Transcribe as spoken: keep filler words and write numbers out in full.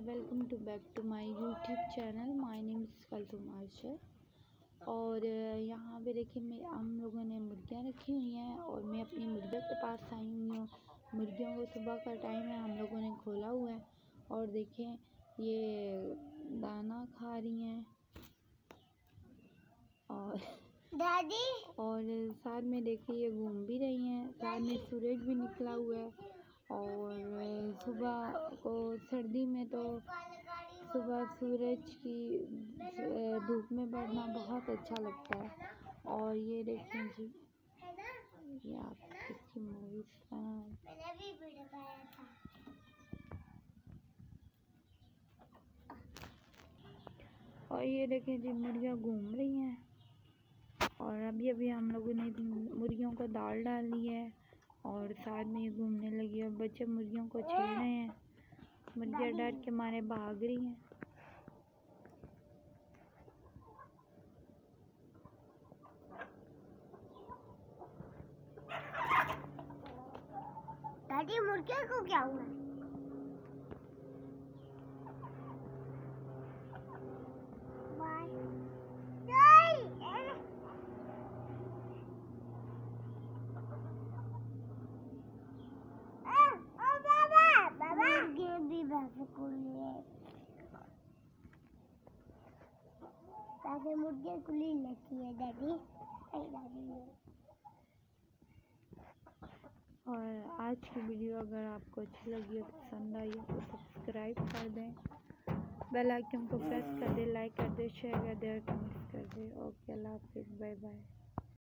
Welcome to back to my YouTube channel. My name is Kulthum Ayesha. और यहाँ पे देखिए मैं हम लोगों ने मुर्गियाँ रखी हुई हैं और मैं अपनी मुर्गियों के पास आई हुई हूँ। मुर्गियों को सुबह का टाइम है, हम लोगों ने खोला हुआ है और देखें ये दाना खा रही हैं और दादी और साथ में देखिए ये घूम भी रही हैं। साथ में सूरज भी निकला हुआ है और सुबह को सर्दी में तो सुबह सूरज की धूप में बैठना बहुत अच्छा लगता है। और ये देखें जी, ये आप किसकी मूवीज मैंने भी वीडियो बनाया था। और ये देखें जी मुर्गियाँ घूम रही हैं और अभी अभी हम लोगों ने मुर्गियों को दाल डाल दी है और साथ में ये घूमने लगी और बच्चे मुर्गियों को छेड़ रहे हैं। मुर्गियाँ डर के मारे भाग रही हैं। दादी मुर्गियों को क्या हुआ? मुर्गियाँ मुर्गियाँ खुली लगती है दादी। और आज की वीडियो अगर आपको अच्छी लगी हो, पसंद आई हो तो सब्सक्राइब कर दें, बेल आइकन को प्रेस कर दें, लाइक कर दें, शेयर कर दें और कमेंट कर दें। ओके, अल्लाह हाफिज़, बाय बाय।